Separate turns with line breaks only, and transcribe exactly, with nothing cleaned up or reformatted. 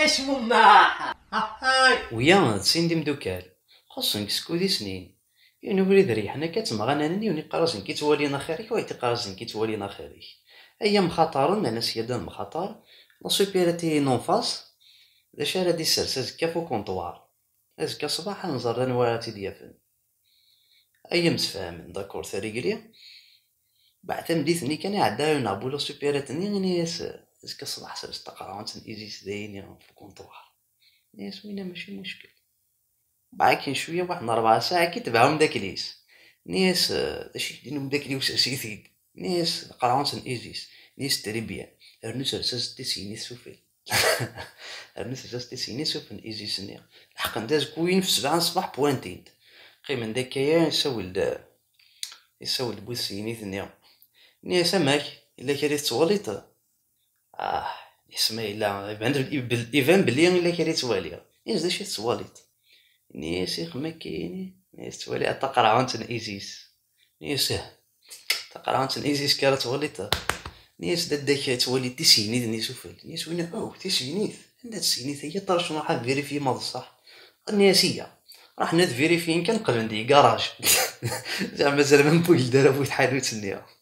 اش ماح هاي
ويا تسين دي مدوكال خصن كسكودي سنين يعني بريد ريحنا كتمغنانني وني قراسن كي توالينا خيرك ويتي قراسن كي توالينا خيرك ايام خطر انا سيادان مخاطر لا سوبيراتي نون فاس داش راه دي سرس ازكا فو كونطوار ازكا صباح نزر نواتي ديافن ايام سفاهم داكور ثريقلي بعد مديتني كان عدا نعبو لا سوبيراتني غني ازكا صباح سرس تقراونت ايزيس دايني فو كونطوار ناس وين ماشي مشكل بعد كاين شويه واحد ربع ساعه كي تبعهم داك ليس ناس اش يديروا داك ليوس اسيثيد ناس قراونس ايزيس ناس تربيه ارنوس رساس تسيني سوفل ارنوس رساس تسيني سوفل ايزيس نيا الحق نداز كوين في سبعة صباح بوانتين قي من داك يا يسوي ال يسوي البوسيني ثنيا نيا سماك الا كريت تواليط اه اسمه الا عند الايفان بلي الا كريت توالي نيز داش تواليط نيس ما كايني نيس تولي تقراونت ايزيس نيس تقراونت ايزيس كانت وليت نيس ددك تولي تسينيد نيس وفل نيس وين او تسينيد عندها تسينيد هي طرش راح فيريفي ما صح الناسيه راح نت فيريفي كان قبل ندي كراج زعما زعما بويل دار بويت حالوت النيا